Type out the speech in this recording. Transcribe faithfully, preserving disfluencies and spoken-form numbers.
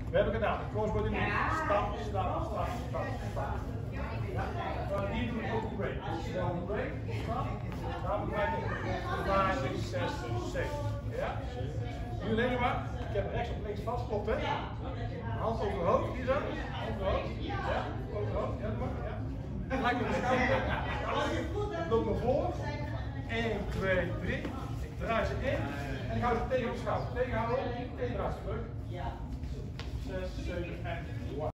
We hebben gedaan. De crossbody nu. Stap, stap, stap, stap, stap. Ja. Die doen we ook break. Dus snel een break. Stap. Dan begrijp je vijf, zes, zeven. Ja? Nu alleen nog maar. Ik heb rechts op links vast. Klopt, hè? Hand over hoofd. Hier zo. Hand over hoofd. Ja. Over hoofd. Ja, doe maar. Ja. Gelijk op de schouder. Ik loop naar voren. één, twee, drie. Ik draai ze in. En ik hou ze tegen op de schouder. Tegenhouden. Tegen draai ze terug. zes, zeven en